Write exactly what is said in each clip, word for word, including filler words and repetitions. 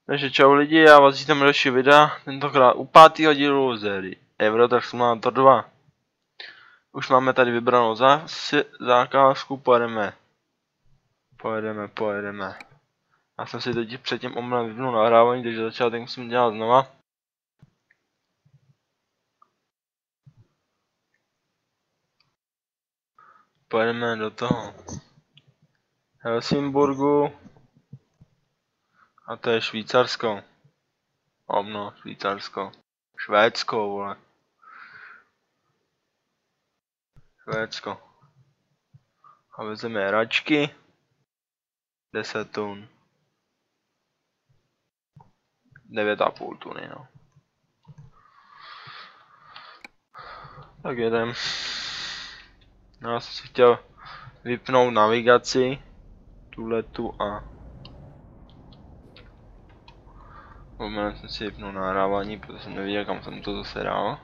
Takže čau lidi, já vás vítám další videa, tentokrát u pátého dílu z hry Euro Truck Simulator dva. Už máme tady vybranou zakázku, pojedeme. Pojedeme, pojedeme. Já jsem si teď předtím omylem vypnul nahrávání, takže začátek musím dělat znova. Pojedeme do toho Helsingborgu. A to je Švýcarsko. Omno, Švýcarsko. Švédsko, vole. Švédsko. A vezeme hračky. deset tun. devět a půl tuny, no. Tak jedem. No, já jsem si chtěl vypnout navigaci. Tuhletu a... Omylem jsem si vypnul nahrávání, protože jsem neviděl, kam jsem to zase dal.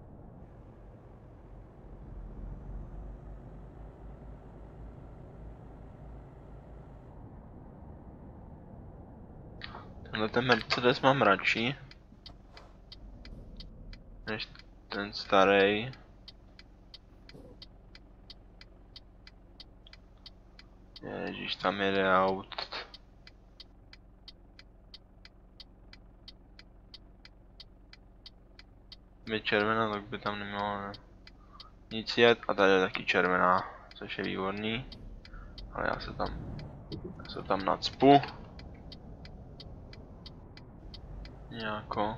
Tenhle ten Mercedes mám radši než ten starý. Ježíš, tam jede aut. Je červená, tak by tam nemělo ne. Nic jet a tady je taky červená, což je výborný. Ale já se tam, já se tam nacpu. Nějako.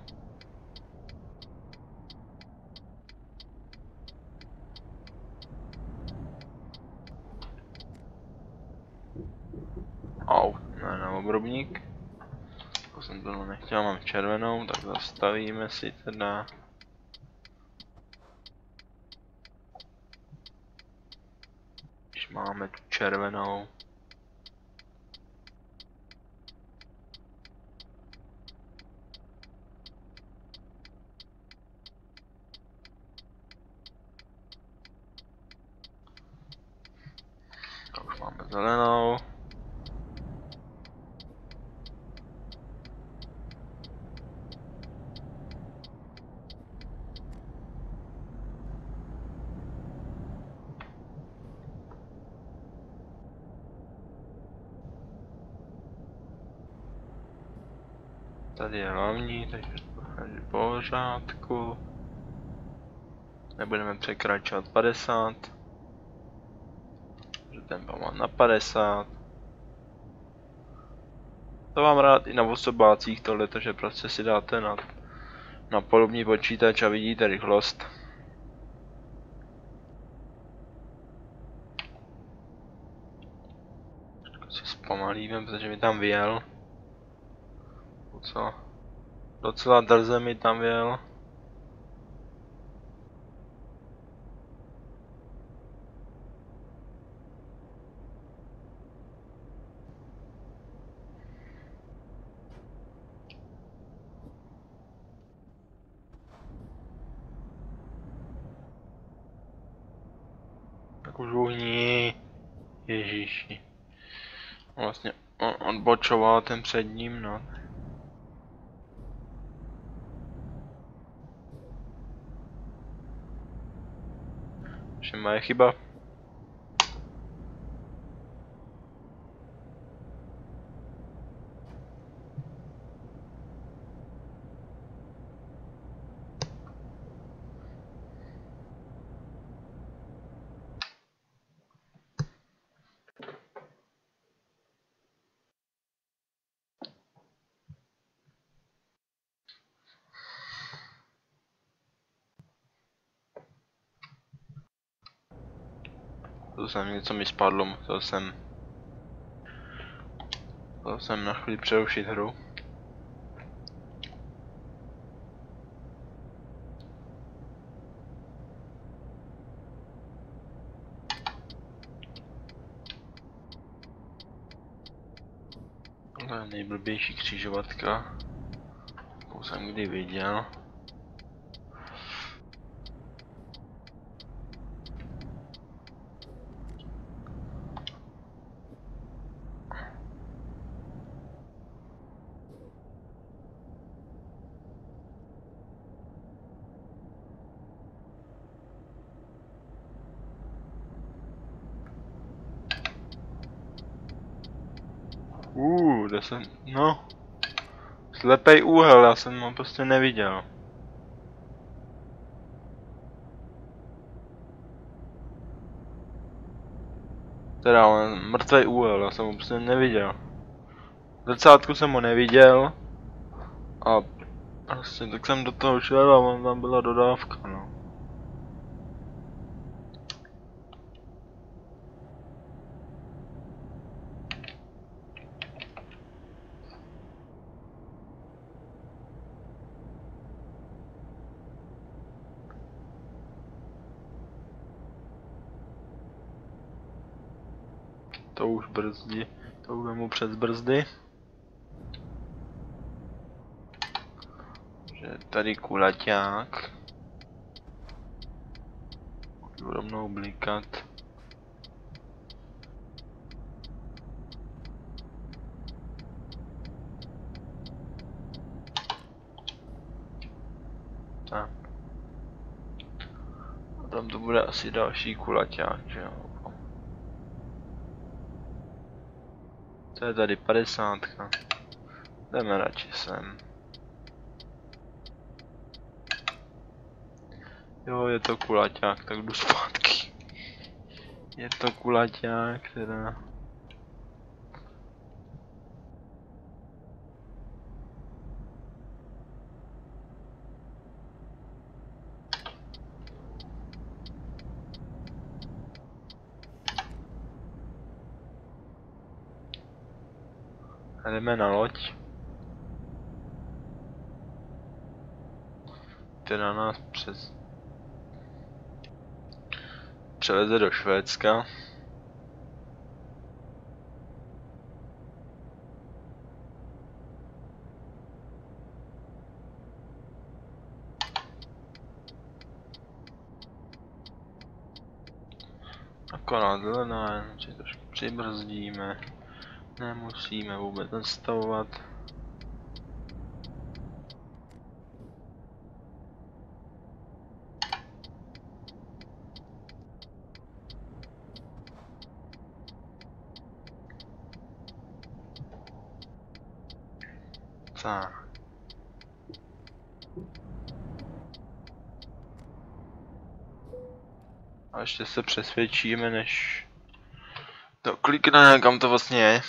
Au, ne, na obrubník. To jsem to nechtěl, mám červenou, tak zastavíme si teda. Když máme tu červenou. A už máme zelenou. Tady je hlavní, takže je v pořádku. Nebudeme překračovat padesát. Že tempo mám na padesát. To mám rád i na osobácích tohle, že prostě si dáte na, na podobný počítač a vidíte rychlost. Tak si zpomalíme, protože mi tam vyjel. Co? Docela drze mi tam vyjel. Tak už uhní. Ježíši. Vlastně on odbočoval ten před ním, no. Že moje chyba. To jsem něco mi spadlo, musel jsem... Musel jsem na chvíli přerušit hru. To je nejblbější křižovatka, jakou jsem kdy viděl. kde jsem, no. Slepej úhel, já jsem ho prostě neviděl. Teda, ale mrtvej úhel, já jsem ho prostě neviděl. V zrcátku jsem ho neviděl. A prostě tak jsem do toho šel a on tam byla dodávka, no. To už brzdí, to už vemu přes brzdy. Že tady kulaťák. Budu rovnou blikat. Tak. A tam to bude asi další kulaťák, že jo. To je tady padesátka. Jdeme radši sem. Jo, je to kulaťák, tak jdu zpátky. Je to kulaťák, teda. A jdeme na loď. Teda nás přes... převeze do Švédska. Akorát zelená, že trošku přibrzdíme. Nemusíme vůbec nastavovat. Tak. A ještě se přesvědčíme, než to klikne, kam to vlastně je.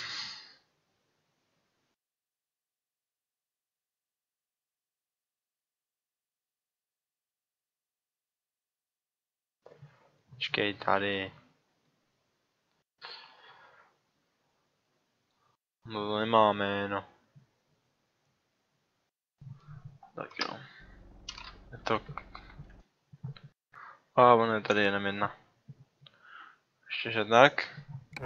Počkej tady. No to nemáme, no. Tak jo. Je to... A ono je tady jenom jedna. Ještě že tak.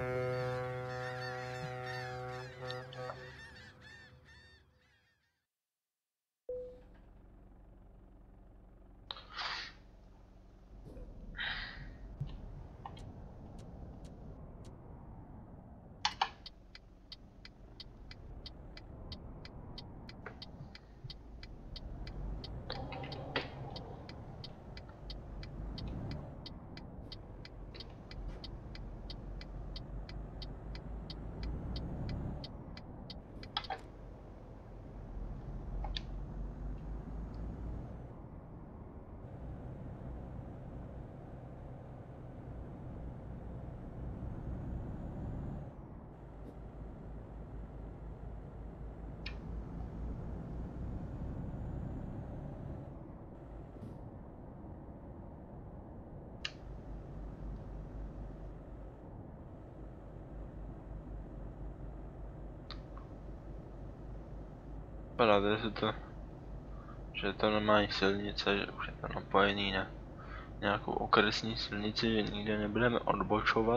Vypadá se to, že je to normální silnice, že už je to napojený na nějakou okresní silnici, že nikde nebudeme odbočovat.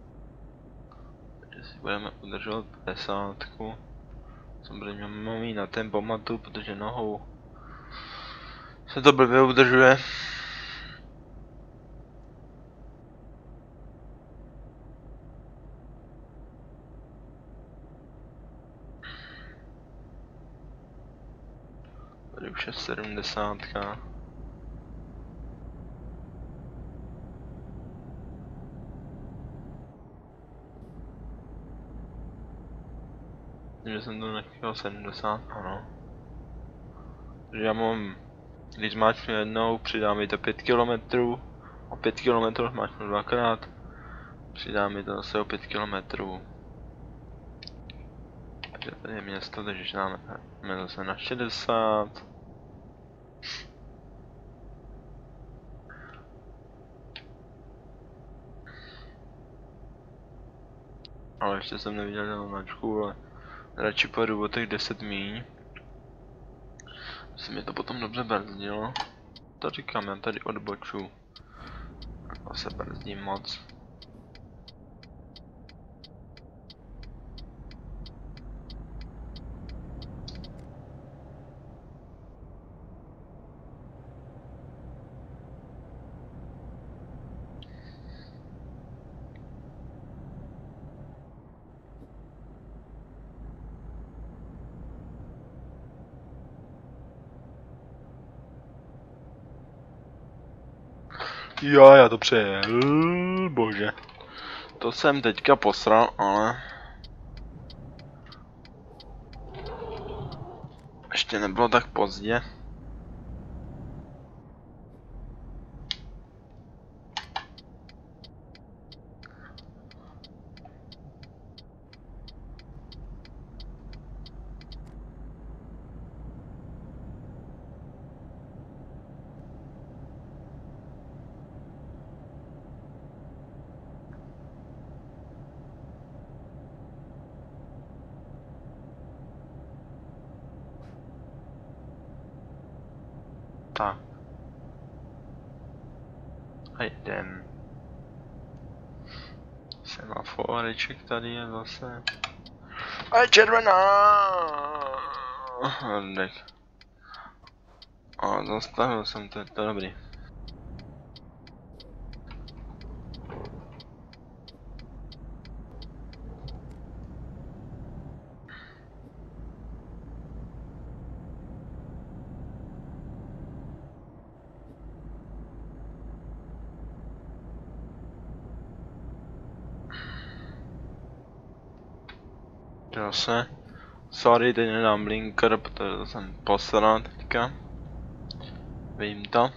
Takže si budeme udržovat padesátku. Samozřejmě mám jí na tempomatu, protože nohou se to blbě udržuje. Tady už je sedmdesátka. Tím, že jsem to nechtěl sedmdesát, ano. Takže já mám, když zmáčknu jednou, přidá mi to pět kilometrů. O pět kilometrů zmáčknu dvakrát. Přidá mi to zase o pět kilometrů. Takže tady je město, takže dáme, dáme zase na šedesát. Ale ještě jsem neviděl žádnou značku, ale radši pojedu o těch deset míň. Se mi to potom dobře brzdilo. To říkám, já tady odboču. To se brzdím moc. Jo, já to přejel, bože. To jsem teďka posral, ale... Ještě nebylo tak pozdě. Tak. A jdem. Semaforeček tady je zase. A je červená! Hrdek. A zastavil jsem to, to je dobrý. Zase. Sorry, teď nedám blinker, protože jsem posral teďka. Vím to.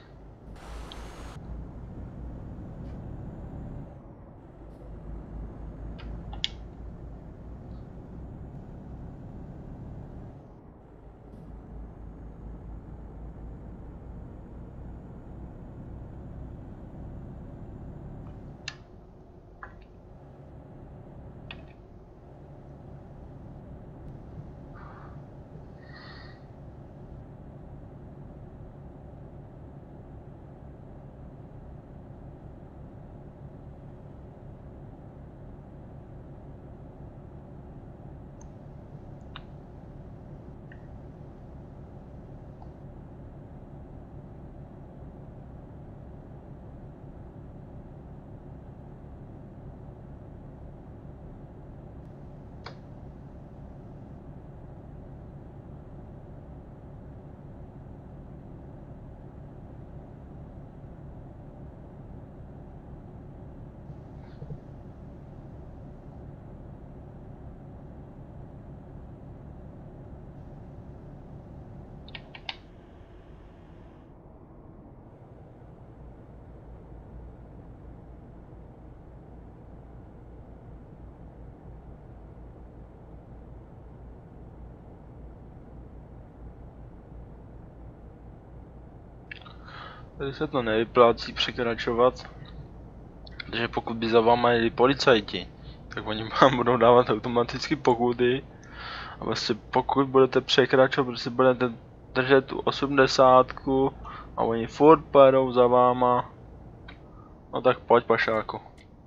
Tady se to nevyplácí překračovat, protože pokud by za váma jeli policajti, tak oni vám budou dávat automaticky pokuty. A vlastně pokud budete překračovat, prostě budete držet tu osmdesátku a oni furt pojedou za váma, no tak pojď pašáku.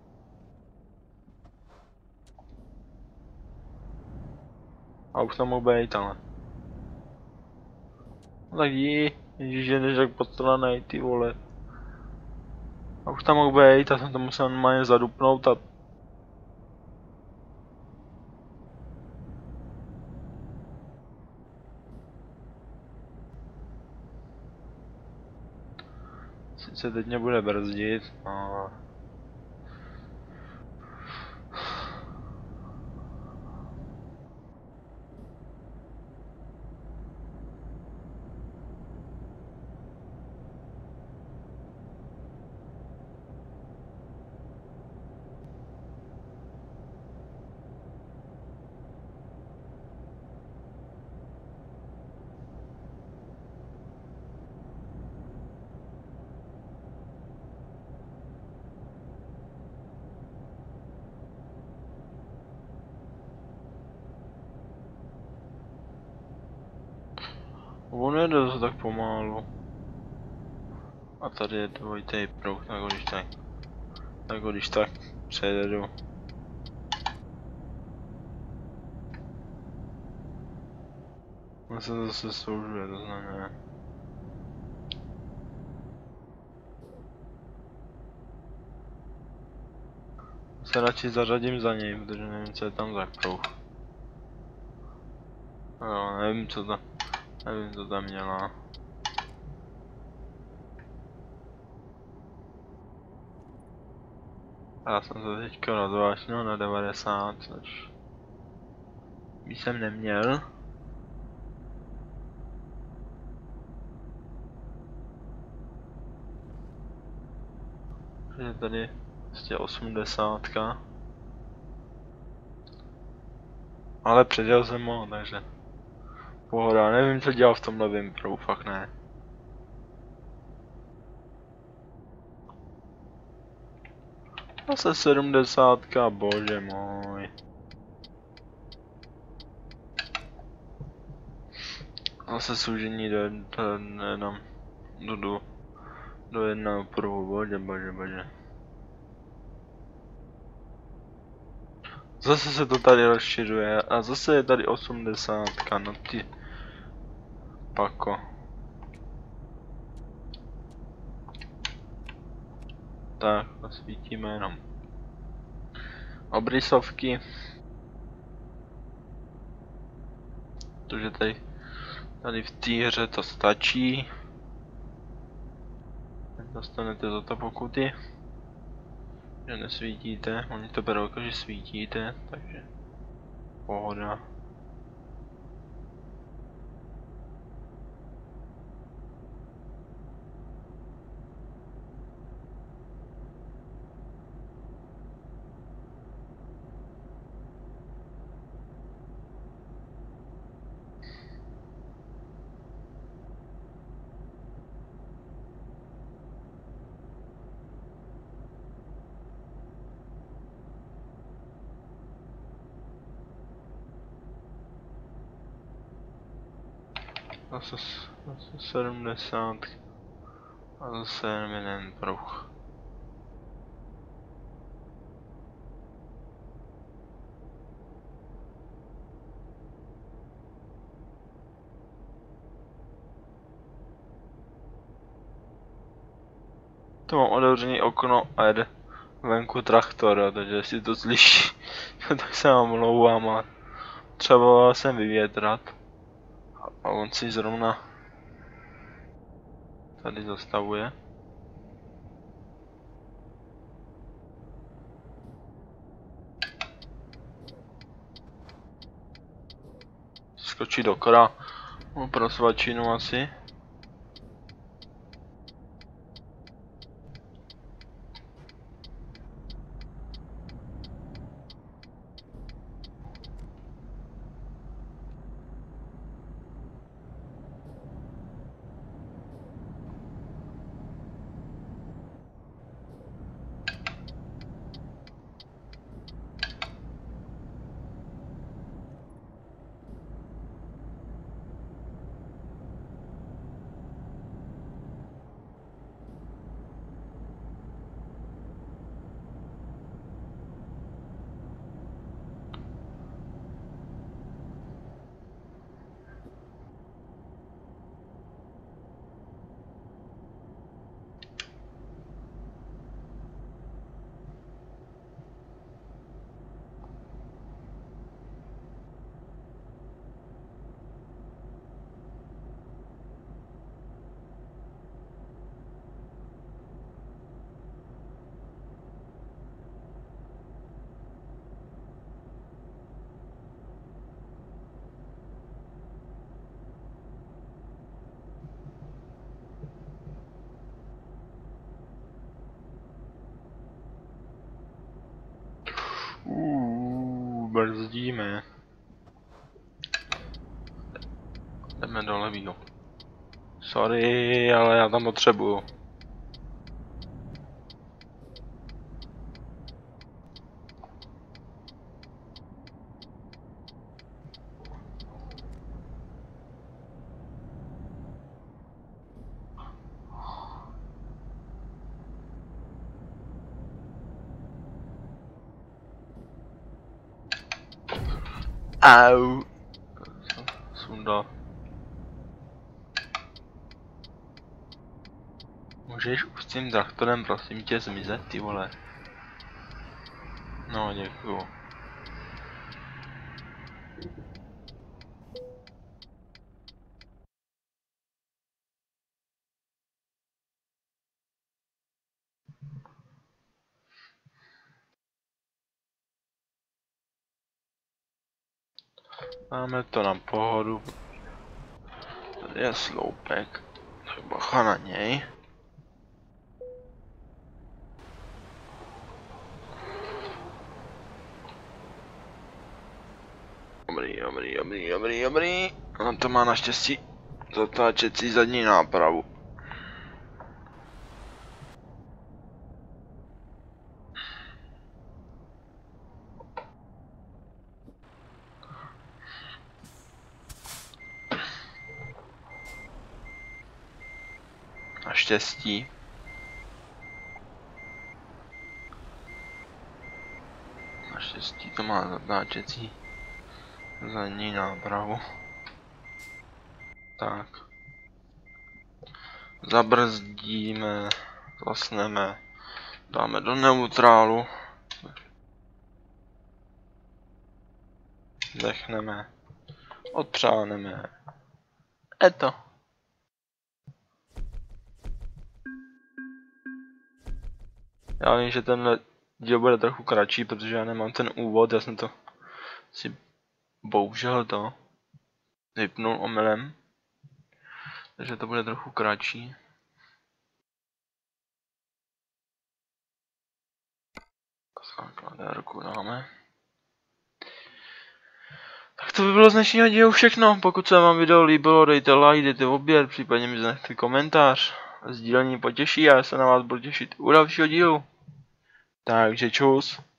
A už tam mohl být, ale. No tak jí, ježíš, že než tak podstranej, ty vole. A už tam mohl být, a jsem to musel normálně zadupnout a... Sice teď mě bude brzdit, ale... On jede zase tak pomalu. A tady je dvojitý proud, tak když tak. Tak když tak přejedu. On se zase soužuje, to znamená. Se radši zařadím za něj, protože nevím, co je tam za prouh. No, nevím, co tam, nevím, co tam měla. Já jsem se teďka rozvášnil na devadesát, což by jsem neměl. Je tady prostě osmdesátka. Ale předěl jsem ho, takže pohoda, nevím, co dělal v tomhle Wimpru, fakt ne. Zase sedmdesátka, bože můj. Zase služení do, do, jenom, do, do, do jednoho pruhu, bože, bože, bože. Zase se to tady rozšiřuje a zase je tady osmdesátka, no ty pako. Tak, svítíme jenom obrysovky. Protože tady, tady v té hře to stačí. Dostanete za to pokuty. Že nesvítíte, oni to berou jako, že svítíte, takže pohoda. Zase, zase sedmdesát a zase jenom jeden pruh. To mám otevřený okno a jede venku traktor, takže si to slyší, tak se vám omlouvám, ale třeba jsem vyvětrat. A on si zrovna tady zastavuje. Skočí do kora, pro svačinu asi. Uuu, brzdíme. Jdeme do levýho. Sorry, ale já tam potřebuju. Au. Sundal. Můžeš už s tím traktorem prosím tě zmizet, ty vole. No, děkuju. Máme to na pohodu. Tady je sloupek. Tak bacha na něj. Dobrý, dobrý, dobrý, dobrý, dobrý. On to má naštěstí zatáčecí zadní nápravu. Naštěstí. Naštěstí to má zatáčecí zadní nápravu. Tak. Zabrzdíme, zasneme, dáme do neutrálu. Dechneme, odpřáneme. Je to. Já vím, že tenhle díl bude trochu kratší, protože já nemám ten úvod, já jsem to si bohužel to vypnul omylem. Takže to bude trochu kratší. Základérku dáme. Tak to by bylo z dnešního dílu všechno. Pokud se vám video líbilo, dejte like, dejte odběr, případně mi zanechte komentář. Sdílení potěší a já se na vás budu těšit u dalšího dílu. Takže čus.